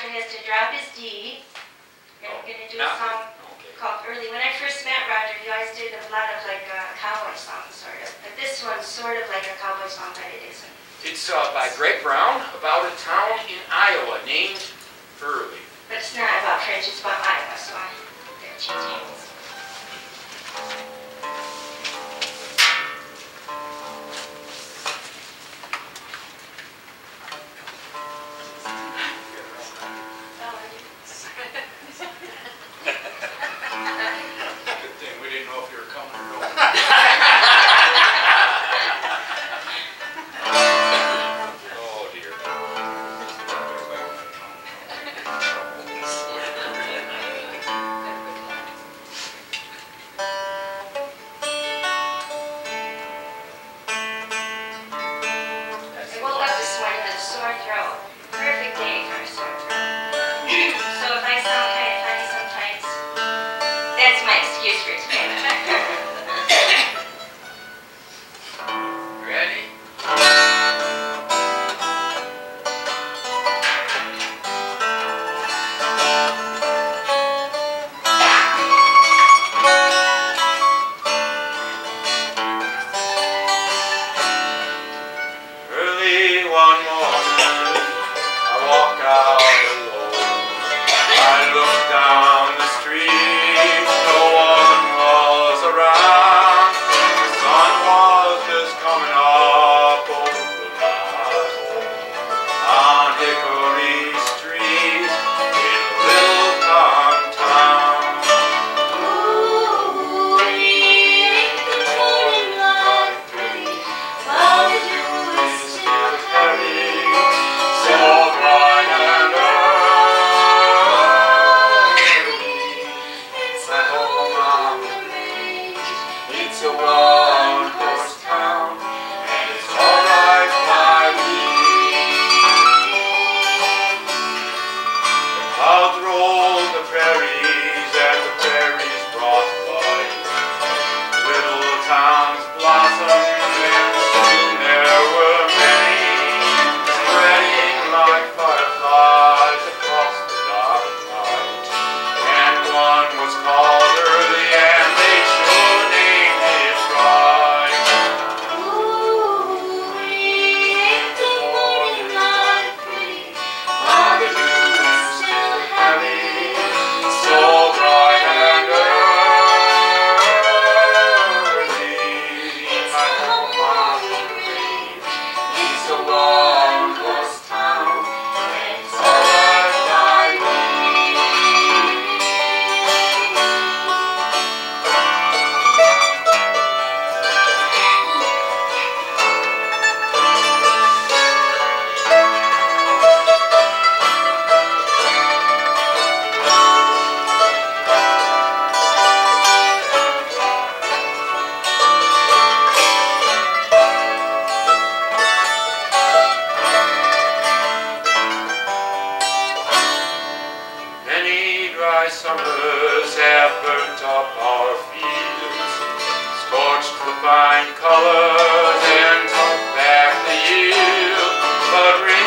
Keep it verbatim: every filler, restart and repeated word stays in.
has to drop his D. And I'm going to do a song okay. called Early. When I first met Roger, you guys did a lot of like uh, cowboy songs, sort of. But this one's sort of like a cowboy song, but it isn't. It's uh, by Greg Brown, about a town in Iowa named Early. But it's not about French, it's about Iowa, so I'm going to change hands. summers have burnt up our fields, scorched the fine colors and took back the yield, but